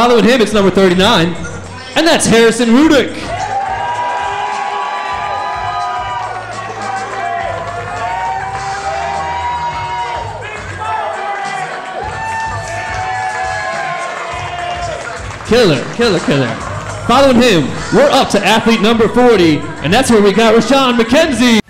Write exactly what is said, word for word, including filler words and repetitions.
Following him, it's number thirty-nine, and that's Harrison Rudick. Killer, killer, killer. Following him, we're up to athlete number forty, and that's where we got Rashawn McKenzie.